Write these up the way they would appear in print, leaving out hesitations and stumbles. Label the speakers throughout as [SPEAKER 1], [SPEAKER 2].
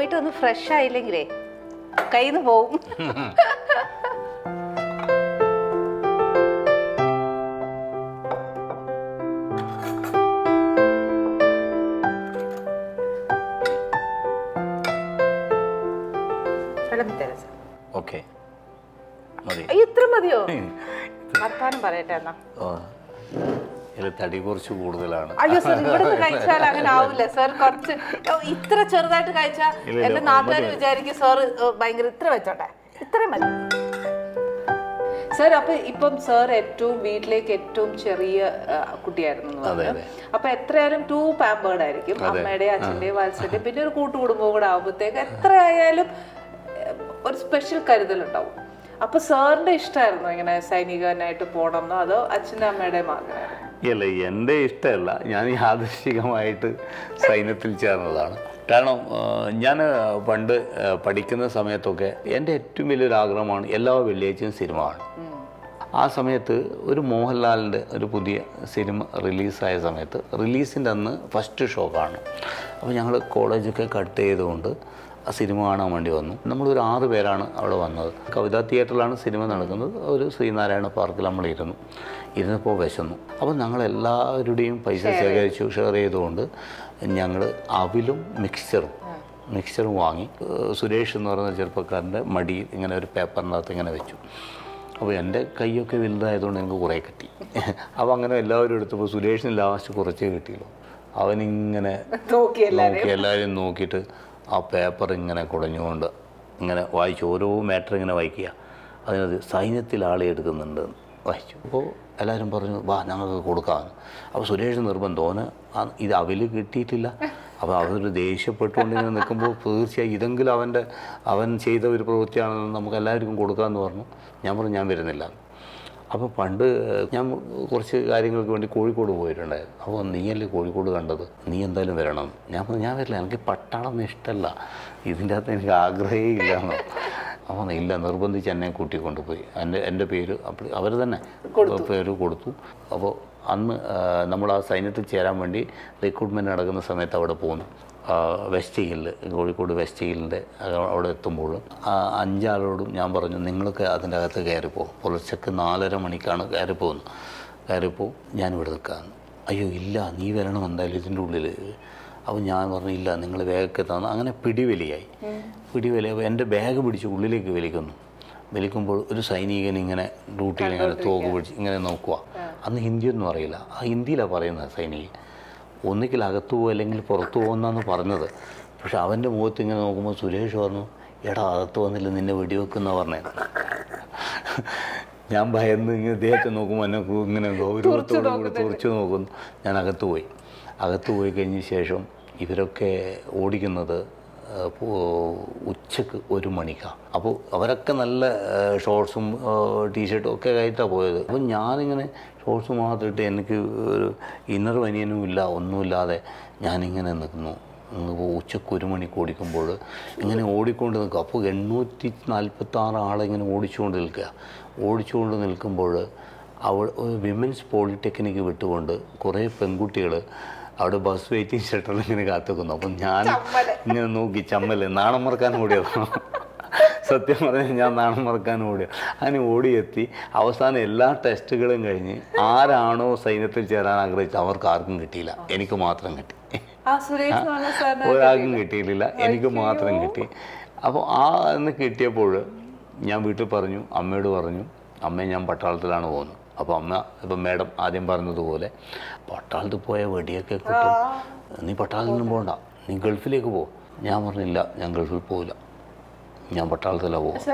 [SPEAKER 1] പോയിട്ട് ഒന്ന് ഫ്രഷ് ആയില്ലെങ്കിലേ കയ്യിൽ നിന്ന് പോവും.
[SPEAKER 2] ഓക്കെ മതി.
[SPEAKER 1] ഇത്ര മതിയോ? വർത്താനം പറയട്ടെ എന്നാ.
[SPEAKER 2] തടി കുറച്ച് കൂടുതലാണ്.
[SPEAKER 1] അയ്യോ സർ, ഇവിടെ കഴിച്ചാൽ അങ്ങനെ ആവില്ല സർ. കുറച്ച് ഇത്ര ചെറുതായിട്ട് കഴിച്ചാൽ എന്റെ നാട്ടുകാർ വിചാരിക്കും സാർ ഭയങ്കര. ഇത്ര വെച്ചോട്ടെ, ഇത്രയും മതി സർ. അപ്പൊ ഇപ്പം സാർ ഏറ്റവും വീട്ടിലേക്ക് ഏറ്റവും ചെറിയ കുട്ടിയായിരുന്നു. അപ്പൊ എത്രയായാലും 2 പാമ്പേർഡ് ആയിരിക്കും, അമ്മയുടെയും അച്ഛന്റെയും വത്സന്റെയും. പിന്നെ ഒരു കൂട്ടുകുടുംബവും കൂടെ ആകുമ്പോഴത്തേക്ക് എത്രയായാലും ഒരു സ്പെഷ്യൽ കരുതലുണ്ടാവും. അപ്പൊ സാറിന്റെ ഇഷ്ടമായിരുന്നു ഇങ്ങനെ സൈനികനായിട്ട് പോകണമെന്നോ അതോ അച്ഛൻ്റെ അമ്മയുടെയും ആഗ്രഹമായിരുന്നു?
[SPEAKER 2] അല്ല, എൻ്റെ ഇഷ്ടമല്ല. ഞാൻ യാദൃശ്ചികമായിട്ട് സൈന്യത്തിൽ ചേർന്നതാണ്. കാരണം ഞാൻ പണ്ട് പഠിക്കുന്ന സമയത്തൊക്കെ എൻ്റെ ഏറ്റവും വലിയൊരു ആഗ്രഹമാണ് എല്ലാ വെള്ളിയാഴ്ചയും സിനിമ കാണും. ആ സമയത്ത് ഒരു മോഹൻലാലിൻ്റെ ഒരു പുതിയ സിനിമ റിലീസായ സമയത്ത് റിലീസിൻ്റെ അന്ന് ഫസ്റ്റ് ഷോ കാണും. അപ്പോൾ ഞങ്ങൾ കോളേജൊക്കെ കട്ട് ചെയ്തുകൊണ്ട് ആ സിനിമ കാണാൻ വേണ്ടി വന്നു. നമ്മളൊരു 6 പേരാണ് അവിടെ വന്നത്. കവിതാ തിയേറ്ററിലാണ് സിനിമ നടക്കുന്നത്. ഒരു ശ്രീനാരായണ പാർക്കിൽ നമ്മൾ ഇരുന്നപ്പോൾ വിശന്നു. അപ്പോൾ ഞങ്ങളെല്ലാവരുടെയും പൈസ ശേഖരിച്ചു, ഷെയർ ചെയ്തുകൊണ്ട് ഞങ്ങൾ അവിലും മിക്സ്ചറും വാങ്ങി. സുരേഷ് എന്ന് പറയുന്ന ചെറുപ്പക്കാരൻ്റെ മടിയിൽ ഇങ്ങനെ ഒരു പേപ്പറിനകത്ത് ഇങ്ങനെ വെച്ചു. അപ്പോൾ എൻ്റെ കൈയൊക്കെ വലുതായതുകൊണ്ട് എനിക്ക് കുറേ കിട്ടി. അപ്പോൾ അങ്ങനെ എല്ലാവരും എടുത്തപ്പോൾ സുരേഷിന് ലാസ്റ്റ് കുറച്ചേ കിട്ടിയുള്ളൂ. അവനിങ്ങനെ നോക്കി എല്ലാവരും നോക്കിയിട്ട് ആ പേപ്പർ ഇങ്ങനെ കുടഞ്ഞുകൊണ്ട് ഇങ്ങനെ വായിച്ചു. ഓരോ മാറ്റർ ഇങ്ങനെ വായിക്കുക. അതിനകത്ത് സൈന്യത്തിൽ ആളെ എടുക്കുന്നുണ്ട് വായിച്ചു. അപ്പോൾ എല്ലാവരും പറഞ്ഞു വാ ഞങ്ങൾക്ക് കൊടുക്കാമെന്ന്. അപ്പോൾ സുരേഷ് നിർബന്ധം ഇത് അവല് കിട്ടിയിട്ടില്ല. അപ്പോൾ അതൊരു ദേഷ്യപ്പെട്ടുകൊണ്ട് ഇങ്ങനെ നിൽക്കുമ്പോൾ തീർച്ചയായും ഇതെങ്കിലും അവൻ ചെയ്ത ഒരു പ്രവൃത്തിയാണെന്ന് നമുക്ക് എല്ലാവർക്കും കൊടുക്കാമെന്ന് പറഞ്ഞു. ഞാൻ പറഞ്ഞു ഞാൻ വരുന്നില്ല. അപ്പോൾ പണ്ട് ഞാൻ കുറച്ച് കാര്യങ്ങൾക്ക് വേണ്ടി കോഴിക്കോട് പോയിട്ടുണ്ടായിരുന്നു. അപ്പോൾ നീയല്ലേ കോഴിക്കോട് കണ്ടത്, നീ എന്തായാലും വരണം. ഞാൻ പറഞ്ഞു ഞാൻ വരില്ല, എനിക്ക് പട്ടാളം ഇഷ്ടമല്ല, ഇതിൻ്റെ അകത്ത് എനിക്ക് ആഗ്രഹമേ ഇല്ലയെന്നോ. അപ്പോൾ ഇല്ല, നിർബന്ധിച്ച് എന്നെ കൂട്ടിക്കൊണ്ടുപോയി. എൻ്റെ പേര് അവർ തന്നെ പേര് കൊടുത്തു. അപ്പോൾ അന്ന് നമ്മൾ ആ സൈന്യത്തിൽ ചേരാൻ വേണ്ടി റിക്രൂട്ട്മെൻറ്റ് നടക്കുന്ന സമയത്ത് അവിടെ പോകുന്നു. വെസ്റ്റ് ഹില്ല്, കോഴിക്കോട് വെസ്റ്റ് ഹില്ലിൻ്റെ അവിടെ എത്തുമ്പോൾ 5 ആളോടും ഞാൻ പറഞ്ഞു നിങ്ങളൊക്കെ അതിൻ്റെ അകത്ത് കയറിപ്പോകും. പുലർച്ചയ്ക്ക് 4:30 മണിക്കാണ് കയറിപ്പോവും, ഞാനിവിടെ നിൽക്കാമെന്ന്. അയ്യോ ഇല്ല, നീ വരണം എന്തായാലും ഇതിൻ്റെ ഉള്ളിൽ. അപ്പോൾ ഞാൻ പറഞ്ഞു ഇല്ല, നിങ്ങൾ വേഗമൊക്കെ തന്നു. അങ്ങനെ പിടിവലിയായി. അപ്പോൾ എൻ്റെ ബാഗ് പിടിച്ച് ഉള്ളിലേക്ക് വലിക്കുമ്പോൾ ഒരു സൈനികൻ ഇങ്ങനെ ഡ്യൂട്ടിയിൽ ഇങ്ങനെ തോക്ക് പിടിച്ച് ഇങ്ങനെ നോക്കുക. അന്ന് ഹിന്ദിയൊന്നും അറിയില്ല. ആ ഹിന്ദിയിലാണ് പറയുന്നത് സൈനികൻ. ഒന്നിക്കിൽ അകത്തു പോകും അല്ലെങ്കിൽ പുറത്തു പോകുന്നതെന്ന് പറഞ്ഞത്. പക്ഷെ അവൻ്റെ മുഖത്ത് ഇങ്ങനെ നോക്കുമ്പോൾ സുരേഷ് പറഞ്ഞു എടാ അകത്ത് വന്നില്ല, നിന്നെ വെടിവെക്കുന്ന പറഞ്ഞത്. ഞാൻ ഭയന്ന് ഇങ്ങനെ ദേഹത്തെ നോക്കുമ്പോൾ എന്നെ ഇങ്ങനെ ഗൗരവത്തോടു കൂടി തുറച്ചു നോക്കുന്നു. ഞാൻ അകത്ത് പോയി കഴിഞ്ഞ ശേഷം ഇവരൊക്കെ ഓടിക്കുന്നത് ഉച്ചക്ക് 1 മണിക്കാണ്. അപ്പോൾ അവരൊക്കെ നല്ല ഷോർട്സും ടീഷർട്ടും ഒക്കെ ആയിട്ടാണ് പോയത്. അപ്പോൾ ഞാനിങ്ങനെ ഷോർട്സ് മാത്രം ഇട്ട് എനിക്ക് ഒരു ഇന്നർ ബനിയനും ഇല്ല, ഒന്നുമില്ലാതെ ഞാനിങ്ങനെ നിൽക്കുന്നു. ഉച്ചക്ക് 1 മണിക്ക് ഓടിക്കുമ്പോൾ ഇങ്ങനെ ഓടിക്കൊണ്ട് നിൽക്കുക. അപ്പോൾ 846 ആളെ ഇങ്ങനെ ഓടിച്ചുകൊണ്ട് നിൽക്കുമ്പോൾ വിമൻസ് പോളിടെക്നിക്ക് വിട്ടുകൊണ്ട് കുറേ പെൺകുട്ടികൾ അവിടെ ബസ് വെയിറ്റിംഗ് ഷട്ടറിൽ ഇങ്ങനെ കാത്തുക്കുന്നു. അപ്പം ഞാൻ ഇങ്ങനെ നോക്കി നാണം മറക്കാൻ ഓടിയതാണ്. സത്യം പറഞ്ഞാൽ ഞാൻ നാണം മറക്കാൻ ഓടിയത്. അങ്ങനെ ഓടിയെത്തി അവസാനം എല്ലാ ടെസ്റ്റുകളും കഴിഞ്ഞ് ആരാണോ സൈന്യത്തിൽ ചേരാൻ ആഗ്രഹിച്ചത് അവർക്ക് ആർക്കും കിട്ടിയില്ല, എനിക്ക് മാത്രം കിട്ടി. ഒരാൾക്കും കിട്ടിയിട്ടില്ല, എനിക്ക് മാത്രം കിട്ടി. അപ്പോൾ അന്ന് കിട്ടിയപ്പോൾ ഞാൻ വീട്ടിൽ പറഞ്ഞു, അമ്മയോട് പറഞ്ഞു അമ്മേ ഞാൻ പട്ടാളത്തിലാണ് പോകുന്നത്. അപ്പോൾ അമ്മ ഇപ്പം മേഡം ആദ്യം പറഞ്ഞതുപോലെ പട്ടാളത്തിൽ പോയ വെടിയൊക്കെ കിട്ടും, നീ പട്ടാളത്തിനും പോകണ്ട, നീ ഗൾഫിലേക്ക് പോകും. ഞാൻ പറഞ്ഞില്ല, ഞാൻ ഗൾഫിൽ പോകില്ല, ഞാൻ പട്ടാളത്തിലാണ് പോകും.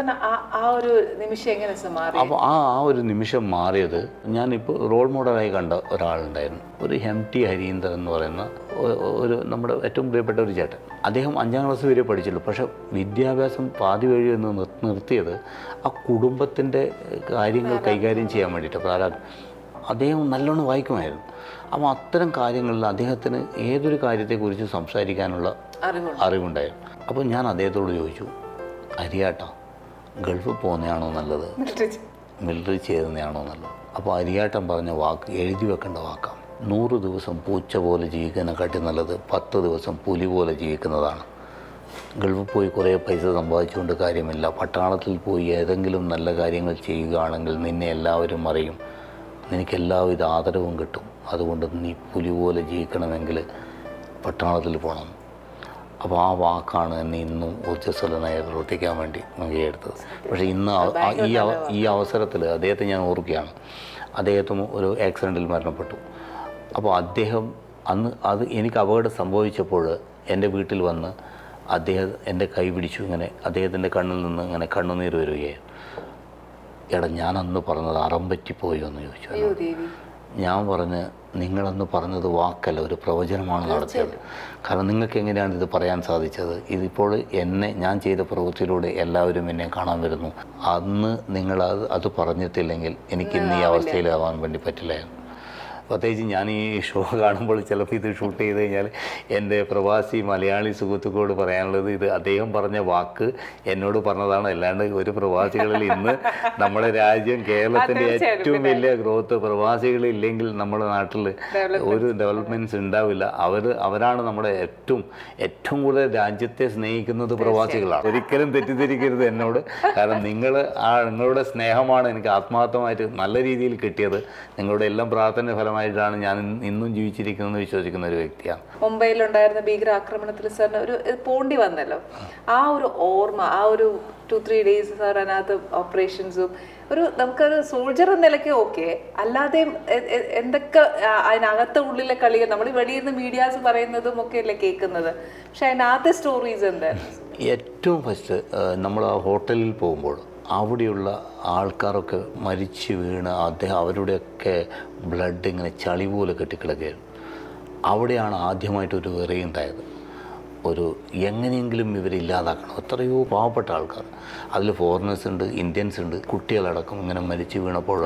[SPEAKER 2] അപ്പോൾ ആ ഒരു നിമിഷം മാറിയത് ഞാനിപ്പോൾ റോൾ മോഡലായി കണ്ട ഒരാളുണ്ടായിരുന്നു. ഒരു MT ഹരീന്ദ്രൻ എന്ന് പറയുന്ന ഒരു നമ്മുടെ ഏറ്റവും പ്രിയപ്പെട്ട ഒരു ചേട്ടൻ. അദ്ദേഹം 5ാം ക്ലാസ് വരെ പഠിച്ചുള്ളൂ. പക്ഷേ വിദ്യാഭ്യാസം പാതി വഴി എന്ന് നിർത്തിയത് ആ കുടുംബത്തിൻ്റെ കാര്യങ്ങൾ കൈകാര്യം ചെയ്യാൻ വേണ്ടിയിട്ട്. പ്രാരാബ്ധം അദ്ദേഹം നല്ലോണം വായിക്കുമായിരുന്നു. അപ്പോൾ അത്തരം കാര്യങ്ങളിൽ അദ്ദേഹത്തിന് ഏതൊരു കാര്യത്തെക്കുറിച്ച് സംസാരിക്കാനുള്ള അറിവുണ്ടായിരുന്നു. അപ്പോൾ ഞാൻ അദ്ദേഹത്തോട് ചോദിച്ചു, അരിയാട്ട ഗൾഫിൽ പോകുന്നതാണോ നല്ലത്, മിലിറ്ററി ചേരുന്നതാണോ നല്ലത്? അപ്പോൾ അരിയാട്ടൻ പറഞ്ഞ വാക്ക് എഴുതി വെക്കേണ്ട വാക്കാണ്. 100 ദിവസം പൂച്ച പോലെ ജീവിക്കുന്നതിനെക്കാട്ടി നല്ലത് 10 ദിവസം പുലി പോലെ ജീവിക്കുന്നതാണ് ഗൾഫിൽ പോയി കുറേ പൈസ സമ്പാദിച്ചുകൊണ്ട് കാര്യമില്ല. പട്ടാളത്തിൽ പോയി ഏതെങ്കിലും നല്ല കാര്യങ്ങൾ ചെയ്യുകയാണെങ്കിൽ നിന്നെ എല്ലാവരും അറിയും, നിനക്ക് എല്ലാവിധ ആദരവും കിട്ടും. അതുകൊണ്ട് നീ പുലി പോലെ ജീവിക്കണമെങ്കിൽ പട്ടാളത്തിൽ പോകണം. അപ്പോൾ ആ വാക്കാണ് എന്നെ ഇന്നും ഊർജ്ജസ്വലനായി പ്രവർത്തിക്കാൻ വേണ്ടി മുൻകൈയെടുത്തത്. പക്ഷേ ഇന്ന് ഈ അവസരത്തിൽ അദ്ദേഹത്തെ ഞാൻ ഓർക്കുകയാണ്. അദ്ദേഹത്തിന് ഒരു ആക്സിഡൻറ്റിൽ മരണപ്പെട്ടു. അപ്പോൾ അദ്ദേഹം അത് എനിക്ക് അപകടം സംഭവിച്ചപ്പോൾ എൻ്റെ വീട്ടിൽ വന്ന് അദ്ദേഹം എൻ്റെ കൈ പിടിച്ചു. ഇങ്ങനെ അദ്ദേഹത്തിൻ്റെ കണ്ണിൽ നിന്ന് ഇങ്ങനെ കണ്ണുനീർ വരികയാണ്. എടാ ഞാനന്ന് പറഞ്ഞത് അറം പറ്റിപ്പോയോ എന്ന് ചോദിച്ചു. ഞാൻ പറഞ്ഞ് നിങ്ങളന്ന് പറഞ്ഞത് വാക്കല്ല, ഒരു പ്രവചനമാണ് നടത്തിയത്. കാരണം നിങ്ങൾക്ക് എങ്ങനെയാണ് ഇത് പറയാൻ സാധിച്ചത്? ഇതിപ്പോൾ ഞാൻ ചെയ്ത പ്രവൃത്തിയിലൂടെ എല്ലാവരും എന്നെ കാണാൻ വരുന്നു. അന്ന് നിങ്ങൾ അത് പറഞ്ഞിട്ടില്ലെങ്കിൽ എനിക്ക് ഇന്ന് ഈ അവസ്ഥയിലാവാൻ വേണ്ടി പറ്റില്ലായിരുന്നു. പ്രത്യേകിച്ച് ഞാൻ ഈ ഷോ കാണുമ്പോൾ ചിലപ്പോൾ ഇത് ഷൂട്ട് ചെയ്ത് കഴിഞ്ഞാൽ എൻ്റെ പ്രവാസി മലയാളി സുഹൃത്തുക്കളോട് പറയാനുള്ളത്, ഇത് അദ്ദേഹം പറഞ്ഞ വാക്ക് എന്നോട് പറഞ്ഞതാണ്. അല്ലാണ്ട് ഒരു പ്രവാസികളിൽ ഇന്ന് നമ്മുടെ രാജ്യം കേരളത്തിൻ്റെ ഏറ്റവും വലിയ ഗ്രോത്ത് പ്രവാസികളില്ലെങ്കിൽ നമ്മുടെ നാട്ടിൽ ഒരു ഡെവലപ്മെൻറ്റ്സ് ഉണ്ടാവില്ല. അവരാണ് നമ്മുടെ ഏറ്റവും കൂടുതൽ രാജ്യത്തെ സ്നേഹിക്കുന്നത് പ്രവാസികളാണ്. ഒരിക്കലും തെറ്റിദ്ധരിക്കരുത് എന്നോട്. കാരണം നിങ്ങളുടെ സ്നേഹമാണ് എനിക്ക് ആത്മാർത്ഥമായിട്ട് നല്ല രീതിയിൽ കിട്ടിയത്. നിങ്ങളുടെ എല്ലാം പ്രാർത്ഥന ഫലമായിട്ടാണ് ഞാൻ ഇന്നും ജീവിച്ചിരിക്കുന്നതെന്ന് വിശ്വസിക്കുന്ന ഒരു വ്യക്തിയാണ്.
[SPEAKER 1] മുംബൈയിലുണ്ടായിരുന്ന ഭീകരാക്രമണത്തിൽ സാറിന് ഒരു പോണ്ടി വന്നല്ലോ, ആ ഒരു ഓർമ്മ, ആ ഒരു 2-3 days സാർ അതിനകത്ത് ഓപ്പറേഷൻസും നമുക്കൊരു സോൾജർ എന്ന നിലയ്ക്ക് ഓക്കെ, അല്ലാതെയും എന്തൊക്കെ അതിനകത്ത് ഉള്ളിലെ കളികൾ നമ്മൾ വെളിയിരുന്ന് മീഡിയാസ് പറയുന്നതും ഒക്കെ അല്ലേ കേൾക്കുന്നത്. പക്ഷെ അതിനകത്തെ സ്റ്റോറീസ് എന്തായിരുന്നു?
[SPEAKER 2] ഏറ്റവും ഫസ്റ്റ് നമ്മൾ ആ ഹോട്ടലിൽ പോകുമ്പോൾ അവിടെയുള്ള ആൾക്കാരൊക്കെ മരിച്ചു വീണ് അവരുടെയൊക്കെ ബ്ലഡ് ഇങ്ങനെ ചളി പോലെ കെട്ടിക്കിടക്കുകയാണ്. അവിടെയാണ് ആദ്യമായിട്ടൊരു വെറിയുണ്ടായത്. എങ്ങനെയെങ്കിലും ഇവരെ ഇല്ലാതാക്കണം. എത്രയോ പാവപ്പെട്ട ആൾക്കാർ, അതിൽ ഫോറിനേഴ്സ് ഉണ്ട്, ഇന്ത്യൻസ് ഉണ്ട്, കുട്ടികളടക്കം ഇങ്ങനെ മരിച്ചു വീണപ്പോൾ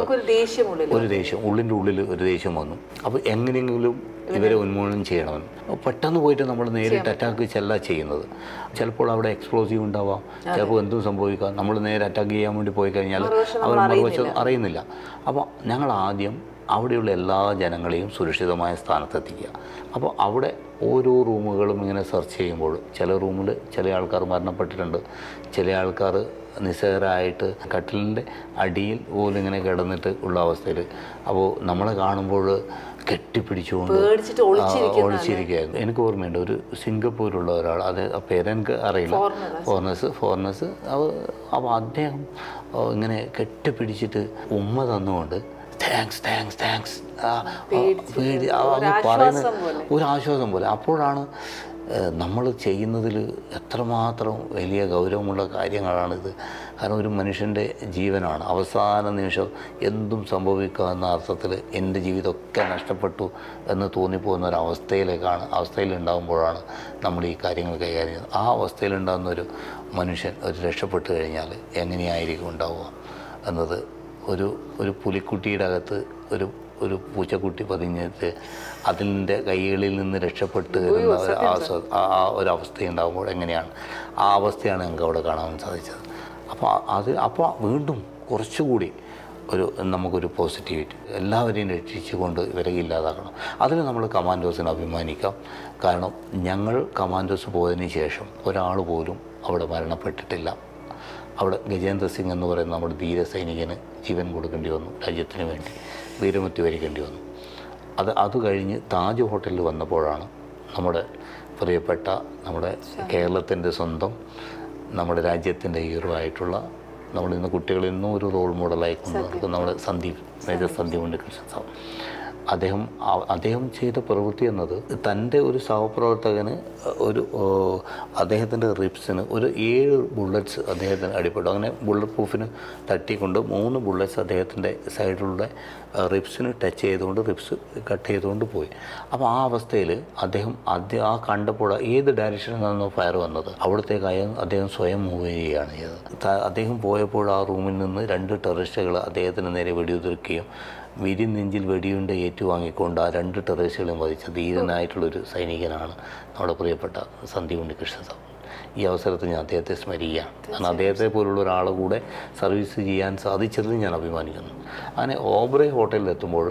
[SPEAKER 2] ഒരു ദേഷ്യം, ഉള്ളിൻ്റെ ഉള്ളിൽ ഒരു ദേഷ്യം വന്നു. അപ്പോൾ എങ്ങനെയെങ്കിലും ഇവരെ ഉന്മൂലനം ചെയ്യണമെന്ന്. പെട്ടെന്ന് പോയിട്ട് നമ്മൾ നേരിട്ട് അറ്റാക്ക് ചെയ്യുന്നത്. ചിലപ്പോൾ അവിടെ എക്സ്പ്ലോസീവ് ഉണ്ടാവാം, ചിലപ്പോൾ എന്തും സംഭവിക്കാം. നമ്മൾ നേരെ അറ്റാക്ക് ചെയ്യാൻ വേണ്ടി പോയി കഴിഞ്ഞാൽ അവർ മറുവശം അറിയുന്നില്ല. അപ്പോൾ ഞങ്ങൾ ആദ്യം അവിടെയുള്ള എല്ലാ ജനങ്ങളെയും സുരക്ഷിതമായ സ്ഥാനത്തെത്തിക്കുക. അപ്പോൾ അവിടെ ഓരോ റൂമുകളും ഇങ്ങനെ സെർച്ച് ചെയ്യുമ്പോൾ ചില റൂമിൽ ചില ആൾക്കാർ മരണപ്പെട്ടിട്ടുണ്ട്, ചില ആൾക്കാർ നിസ്സഹരായിട്ട് കട്ടിലിൻ്റെ അടിയിൽ പോലും ഇങ്ങനെ കിടന്നിട്ട് ഉള്ള അവസ്ഥയിൽ. അപ്പോൾ നമ്മളെ കാണുമ്പോൾ കെട്ടിപ്പിടിച്ചുകൊണ്ട് ഒളിച്ചിരിക്കുകയായിരുന്നു. എനിക്ക് ഓർമ്മയുണ്ട്, ഒരു സിംഗപ്പൂരിലുള്ള ഒരാൾ, അത് പേരെനിക്ക് അറിയില്ല, ഫോറിനേഴ്സ്. അപ്പോൾ അദ്ദേഹം ഇങ്ങനെ കെട്ടിപ്പിടിച്ചിട്ട് ഉമ്മ തന്നുകൊണ്ട് താങ്ക്സ് പറയുന്ന ഒരു ആശ്വാസം പോലെ. അപ്പോഴാണ് നമ്മൾ ചെയ്യുന്നതിൽ എത്രമാത്രം വലിയ ഗൗരവമുള്ള കാര്യങ്ങളാണിത്. കാരണം ഒരു മനുഷ്യൻ്റെ ജീവനാണ്. അവസാന നിമിഷം എന്തും സംഭവിക്കാവുന്ന അർത്ഥത്തിൽ എൻ്റെ ജീവിതമൊക്കെ നഷ്ടപ്പെട്ടു എന്ന് തോന്നിപ്പോകുന്ന ഒരു അവസ്ഥയിലുണ്ടാകുമ്പോഴാണ് നമ്മൾ ഈ കാര്യങ്ങൾ കൈകാര്യം ചെയ്യുന്നത്. ആ അവസ്ഥയിലുണ്ടാകുന്ന ഒരു മനുഷ്യൻ രക്ഷപ്പെട്ടു കഴിഞ്ഞാൽ എങ്ങനെയായിരിക്കും ഉണ്ടാവുക എന്നത്, ഒരു പുലിക്കുട്ടിയുടെ അകത്ത് ഒരു പൂച്ചക്കുട്ടി പതിഞ്ഞിട്ട് അതിൻ്റെ കൈകളിൽ നിന്ന് രക്ഷപ്പെട്ട് വരുന്ന ഒരവസ്ഥയുണ്ടാകുമ്പോൾ എങ്ങനെയാണ്, ആ അവസ്ഥയാണ് ഞങ്ങൾക്ക് അവിടെ കാണാൻ സാധിച്ചത്. അപ്പോൾ വീണ്ടും കുറച്ചുകൂടി നമുക്കൊരു പോസിറ്റിവിറ്റി, എല്ലാവരെയും രക്ഷിച്ചുകൊണ്ട് ഇവരെ ഇല്ലാതാക്കണം. അതിന് നമ്മൾ കമാൻഡോസിന് അഭിമാനിക്കാം. കാരണം ഞങ്ങൾ കമാൻഡോസ് പോയതിന് ശേഷം ഒരാൾ പോലും അവിടെ മരണപ്പെട്ടിട്ടില്ല. അവിടെ ഗജേന്ദ്ര സിംഗ് എന്ന് പറയുന്ന നമ്മുടെ ധീര സൈനികന് ജീവൻ കൊടുക്കേണ്ടി വന്നു, രാജ്യത്തിന് വേണ്ടി വീരമൃത്യു വരിക്കേണ്ടി വന്നു. അത് കഴിഞ്ഞ് താജ് ഹോട്ടലിൽ വന്നപ്പോഴാണ് നമ്മുടെ പ്രിയപ്പെട്ട നമ്മുടെ കേരളത്തിൻ്റെ സ്വന്തം, നമ്മുടെ രാജ്യത്തിൻ്റെ ഹീറോ ആയിട്ടുള്ള, നമ്മൾ ഇന്ന് കുട്ടികളിൽ നിന്നും ഒരു റോൾ മോഡലായി കൊണ്ട് നടക്കുന്ന നമ്മുടെ മേജർ സന്ദീപ് ഉണ്ണികൃഷ്ണൻ സാർ. അദ്ദേഹം ചെയ്ത പ്രവൃത്തി എന്നത് തൻ്റെ ഒരു സഹപ്രവർത്തകന് അദ്ദേഹത്തിൻ്റെ റിബ്സിന് 7 ബുള്ളറ്റ്സ് അദ്ദേഹത്തിന് അടിപ്പെട്ടു. അങ്ങനെ ബുള്ളറ്റ് പ്രൂഫിന് തട്ടിക്കൊണ്ട് 3 ബുള്ളറ്റ്സ് അദ്ദേഹത്തിൻ്റെ സൈഡിലൂടെ റിബ്സിന് ടച്ച് ചെയ്തുകൊണ്ട് റിബ്സ് കട്ട് ചെയ്തുകൊണ്ട് പോയി. അപ്പോൾ ആ അവസ്ഥയിൽ അദ്ദേഹം കണ്ടപ്പോൾ ഏത് ഡയറക്ഷനിൽ നിന്നോ ഫയർ വന്നത് അവിടത്തേക്കായ അദ്ദേഹം സ്വയം മൂവ് ചെയ്യുകയാണ് ചെയ്തത്. അദ്ദേഹം പോയപ്പോൾ ആ റൂമിൽ നിന്ന് 2 ടെററിസ്റ്റുകൾ അദ്ദേഹത്തിന് നേരെ വെടിയുതിർക്കുകയും നെഞ്ചിൽ വെടിയുണ്ട ഏറ്റുവാങ്ങിക്കൊണ്ട് ആ 2 ടെററിസ്റ്റുകളെയും വധിച്ച ധീരനായിട്ടുള്ളൊരു സൈനികനാണ് നമ്മുടെ പ്രിയപ്പെട്ട സന്ദീപ് ഉണ്ണികൃഷ്ണൻ സാർ. ഈ അവസരത്തിൽ ഞാൻ അദ്ദേഹത്തെ സ്മരിക്കുകയാണ്. കാരണം അദ്ദേഹത്തെ പോലുള്ള ഒരാളെ കൂടെ സർവീസ് ചെയ്യാൻ സാധിച്ചതിൽ ഞാൻ അഭിമാനിക്കുന്നു. അങ്ങനെ ഓബ്രേ ഹോട്ടലിലെത്തുമ്പോൾ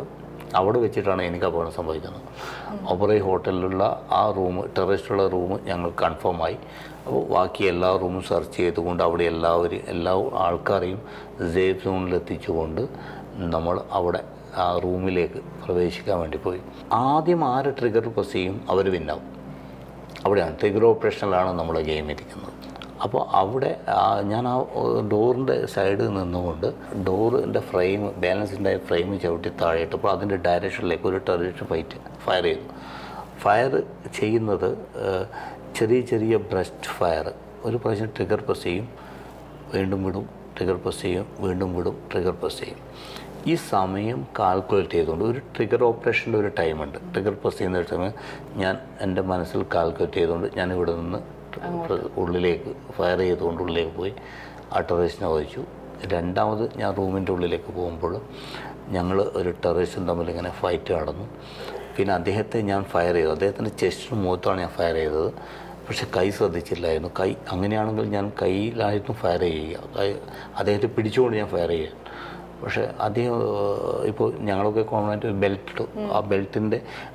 [SPEAKER 2] അവിടെ വെച്ചിട്ടാണ് എനിക്ക് അപകടം സംഭവിക്കുന്നത്. ഒബറോയ് ഹോട്ടലിലുള്ള ആ റൂം, ടെററിസ്റ്റുള്ള റൂം ഞങ്ങൾ കൺഫേമായി. അപ്പോൾ ബാക്കി എല്ലാ റൂമും സെർച്ച് ചെയ്തുകൊണ്ട് അവിടെ എല്ലാ ആൾക്കാരെയും സേഫ് സോണിലെത്തിച്ചുകൊണ്ട് നമ്മൾ അവിടെ ആ റൂമിലേക്ക് പ്രവേശിക്കാൻ വേണ്ടി പോയി. ആദ്യം ആര് ട്രിഗർ പ്രസ് ചെയ്യും അവർ വിന്നാവും. അവിടെയാണ് ട്രിഗർ ഓപ്പറേഷനിലാണ് നമ്മൾ ഗെയിം ഇരിക്കുന്നത്. അപ്പോൾ അവിടെ ഞാൻ ആ ഡോറിൻ്റെ സൈഡിൽ നിന്നുകൊണ്ട് ഡോറിൻ്റെ ഫ്രെയിം, ബാലൻസിൻ്റെ ഫ്രെയിം ചവിട്ടി താഴെയിട്ടപ്പോൾ അതിൻ്റെ ഡയറക്ഷനിലേക്ക് ഒരു ടെററിസ്റ്റ് ഫയർ ചെയ്തു. ഫയർ ചെയ്യുന്നത് ചെറിയ ബ്രസ്റ്റ് ഫയർ. ഒരു പ്രാവശ്യം ട്രിഗർ പ്രസ് ചെയ്യും, വീണ്ടും വിടും, ട്രിഗർ പ്രസ് ചെയ്യും, വീണ്ടും വിടും, ട്രിഗർ പ്രസ് ചെയ്യും. ഈ സമയം കാൽക്കുലേറ്റ് ചെയ്തുകൊണ്ട് ഒരു ട്രിഗർ ഓപ്പറേഷൻ്റെ ഒരു ടൈമുണ്ട്. ട്രിഗർ പ്രസ് ചെയ്യുന്ന സമയം ഞാൻ എൻ്റെ മനസ്സിൽ കാൽക്കുലേറ്റ് ചെയ്തുകൊണ്ട് ഞാൻ ഇവിടെ നിന്ന് ഉള്ളിലേക്ക് ഫയർ ചെയ്തുകൊണ്ട് ഉള്ളിലേക്ക് പോയി ആ ടെററിസ്റ്റിനെ വഹിച്ചു. രണ്ടാമത് ഞാൻ റൂമിൻ്റെ ഉള്ളിലേക്ക് പോകുമ്പോൾ ഞങ്ങൾ ഒരു ടെററിസ്റ്റും തമ്മിൽ ഇങ്ങനെ ഫൈറ്റ് നടന്നു. പിന്നെ അദ്ദേഹത്തെ ഞാൻ ഫയർ ചെയ്തു. അദ്ദേഹത്തിൻ്റെ ചെസ്റ്റിന് മുഖത്താണ് ഞാൻ ഫയർ ചെയ്തത്. പക്ഷെ കൈ ശ്രദ്ധിച്ചില്ലായിരുന്നു. അങ്ങനെയാണെങ്കിൽ ഞാൻ കയ്യിലായിരുന്നു ഫയർ ചെയ്യുക, അദ്ദേഹത്തെ പിടിച്ചുകൊണ്ട് ഞാൻ ഫയർ ചെയ്യുക. പക്ഷേ അദ്ദേഹം ഇപ്പോൾ ഞങ്ങളൊക്കെ കോമണായിട്ട് ഒരു ബെൽറ്റ് ഇട്ടു. ആ ബെൽറ്റിൻ്റെ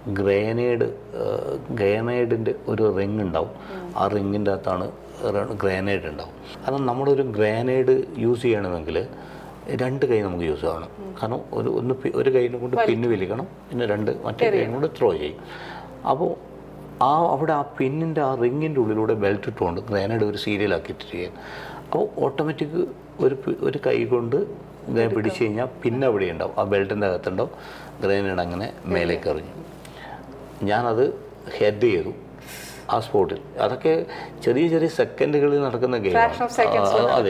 [SPEAKER 2] ഗ്രേനേഡിൻ്റെ ഒരു റിങ് ഉണ്ടാവും. ആ റിങ്ങിൻ്റെ അകത്താണ് ഗ്രേനേഡ് ഉണ്ടാവും. കാരണം നമ്മളൊരു ഗ്രേനേഡ് യൂസ് ചെയ്യണമെങ്കിൽ രണ്ട് കൈ നമുക്ക് യൂസ് ചെയ്യണം. കാരണം ഒരു കൈയിനെ കൊണ്ട് പിന്ന് വലിക്കണം, പിന്നെ മറ്റേ കൈ കൊണ്ട് ത്രോ ചെയ്യും. അപ്പോൾ അവിടെ ആ പിന്നിൻ്റെ ആ റിങ്ങിൻ്റെ ഉള്ളിലൂടെ ബെൽറ്റ് ഇട്ടുകൊണ്ട് ഗ്രേനേഡ് ഒരു സീരിയലാക്കിയിട്ടിരിക്കുക. അപ്പോൾ ഓട്ടോമാറ്റിക് ഒരു കൈ കൊണ്ട് പിടിച്ചു കഴിഞ്ഞാൽ പിന്നെ അവിടെ ഉണ്ടാവും, ആ ബെൽറ്റിൻ്റെ അകത്തുണ്ടാവും. ഗ്രേനേഡ് അങ്ങനെ മേലേക്ക് എറിഞ്ഞു. ഞാനത് ഹെഡ് ചെയ്തു ആ സ്പോട്ടിൽ. അതൊക്കെ ചെറിയ സെക്കൻഡുകളിൽ നടക്കുന്ന ഗെയിമാണ്. അതെ.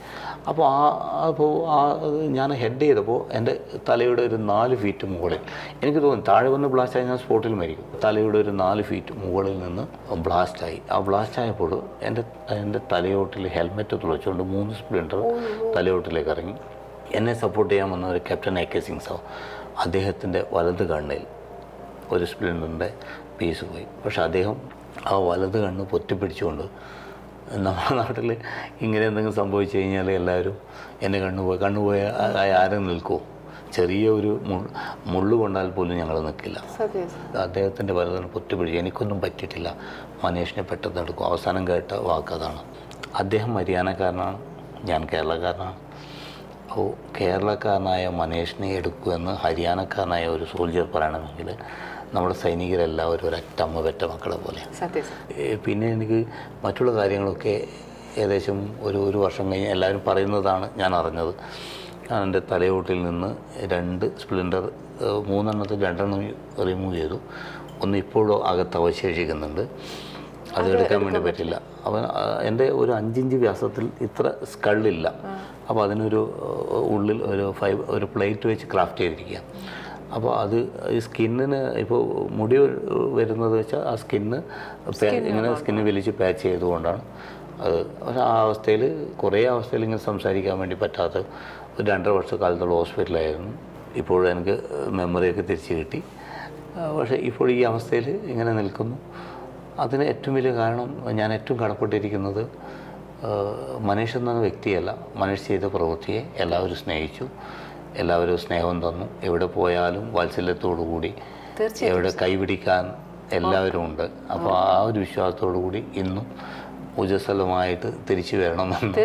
[SPEAKER 2] അപ്പോൾ ഞാൻ ഹെഡ് ചെയ്തപ്പോൾ എൻ്റെ തലയുടെ ഒരു 4 ഫീറ്റ് മുകളിൽ എനിക്ക് തോന്നി താഴെ വന്ന് ബ്ലാസ്റ്റായി ഞാൻ സ്പോട്ടിൽ മരിക്കും. തലയുടെ ഒരു 4 ഫീറ്റ് മുകളിൽ നിന്ന് ബ്ലാസ്റ്റായി. ആ ബ്ലാസ്റ്റായപ്പോൾ എൻ്റെ തലയോട്ടിൽ ഹെൽമെറ്റ് തുളച്ചുകൊണ്ട് 3 സ്പ്ലിൻറ്റർ തലയോട്ടിലേക്ക് ഇറങ്ങി. എന്നെ സപ്പോർട്ട് ചെയ്യാൻ വന്ന ഒരു ക്യാപ്റ്റൻ AK സിംഗ് സാവ്, അദ്ദേഹത്തിൻ്റെ വലത് കണ്ണിൽ ഒരു സ്പ്ലിൻറ്ററിൻ്റെ പീസ് പോയി. പക്ഷെ അദ്ദേഹം ആ വലത് കണ്ണ് പൊത്തിപ്പിടിച്ചുകൊണ്ട്, നമ്മുടെ നാട്ടിൽ ഇങ്ങനെ എന്തെങ്കിലും സംഭവിച്ചു കഴിഞ്ഞാൽ എല്ലാവരും എന്നെ കണ്ണുപോയ ആരും നിൽക്കുമോ? ചെറിയ ഒരു മുള്ളു കൊണ്ടാൽ പോലും ഞങ്ങൾ നിൽക്കില്ല. അദ്ദേഹത്തിൻ്റെ വലതാണ് പൊത്തിപ്പിടിച്ച്. എനിക്കൊന്നും പറ്റിയിട്ടില്ല. മനേഷിനെ പെട്ടെന്ന് എടുക്കും. അവസാനം കേട്ട വാക്കതാണ്. അദ്ദേഹം ഹരിയാനക്കാരനാണ്, ഞാൻ കേരളക്കാരനാണ്. അപ്പോൾ കേരളക്കാരനായ മനേഷിനെ എടുക്കുമെന്ന് ഹരിയാനക്കാരനായ ഒരു സോൾജിയർ പറയണമെങ്കിൽ നമ്മുടെ സൈനികരെല്ലാവരും ഒരൊറ്റമ്മ പെറ്റ മക്കളെ പോലെ. പിന്നെ എനിക്ക് മറ്റുള്ള കാര്യങ്ങളൊക്കെ ഏകദേശം ഒരു വർഷം കഴിഞ്ഞ് എല്ലാവരും പറയുന്നതാണ് ഞാൻ അറിഞ്ഞത്. എൻ്റെ തലയോട്ടിൽ നിന്ന് 2 സ്പ്ലിൻറ്റർ, 3 2 റിമൂവ് ചെയ്തു. ഒന്ന് ഇപ്പോഴും അകത്ത് അവശേഷിക്കുന്നുണ്ട്, അതെടുക്കാൻ വേണ്ടി പറ്റില്ല. അവൻ എൻ്റെ ഒരു 5 ഇഞ്ച് വ്യാസത്തിൽ ഇത്ര സ്കള്ളില്ല. അപ്പോൾ അതിനൊരു ഉള്ളിൽ ഒരു പ്ലേറ്റ് വെച്ച് ക്രാഫ്റ്റ് ചെയ്തിരിക്കുക. അപ്പോൾ അത് ഈ സ്കിന്നിന് ഇപ്പോൾ മുടി വരുന്നത് വെച്ചാൽ ആ സ്കിന്ന് വലിച്ച് പാച്ച് ചെയ്തുകൊണ്ടാണ് അത്. ആ അവസ്ഥയിൽ കുറേ അവസ്ഥയിൽ ഇങ്ങനെ സംസാരിക്കാൻ വേണ്ടി പറ്റാത്ത ഒരു 2.5 വർഷക്കാലത്തോളം ഹോസ്പിറ്റലായിരുന്നു. ഇപ്പോഴും എനിക്ക് മെമ്മറിയൊക്കെ തിരിച്ച് കിട്ടി. പക്ഷേ ഇപ്പോൾ ഈ അവസ്ഥയിൽ ഇങ്ങനെ നിൽക്കുന്നു. അതിന് ഏറ്റവും വലിയ കാരണം ഞാൻ ഏറ്റവും കടപ്പെട്ടിരിക്കുന്നത് മനീഷ് എന്ന വ്യക്തിയല്ല, മനീഷ് ചെയ്ത പ്രവൃത്തിയെ എല്ലാവരും സ്നേഹിച്ചു, എല്ലാവരും സ്നേഹം തന്നു. എവിടെ പോയാലും വാത്സല്യത്തോടു കൂടി, എവിടെ കൈപിടിക്കാൻ എല്ലാവരും ഉണ്ട്. അപ്പോൾ ആ ഒരു വിശ്വാസത്തോടു കൂടി ഇന്നും ഊർജ്ജസ്വലമായിട്ട് തിരിച്ചു വരണമെന്ന്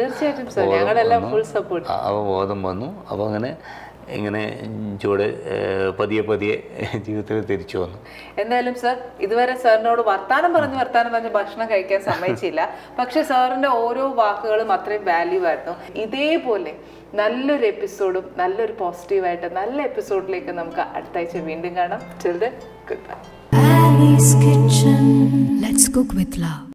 [SPEAKER 2] ബോധം വന്നു. അപ്പോൾ ഇങ്ങനെ പതിയെ ജീവിതത്തിൽ തിരിച്ചു വന്നു.
[SPEAKER 1] എന്തായാലും സർ, ഇതുവരെ സാറിനോട് വർത്താനം പറഞ്ഞ് ഭക്ഷണം കഴിക്കാൻ സമ്മതിച്ചില്ല. പക്ഷെ സാറിന്റെ ഓരോ വാക്കുകളും അത്രയും വാല്യൂ ആയിരുന്നു. ഇതേപോലെ നല്ലൊരു എപ്പിസോഡും നല്ലൊരു പോസിറ്റീവായിട്ട് നല്ല എപ്പിസോഡിലേക്ക് നമുക്ക് അടുത്ത ആഴ്ച വീണ്ടും കാണാം. Children, good by.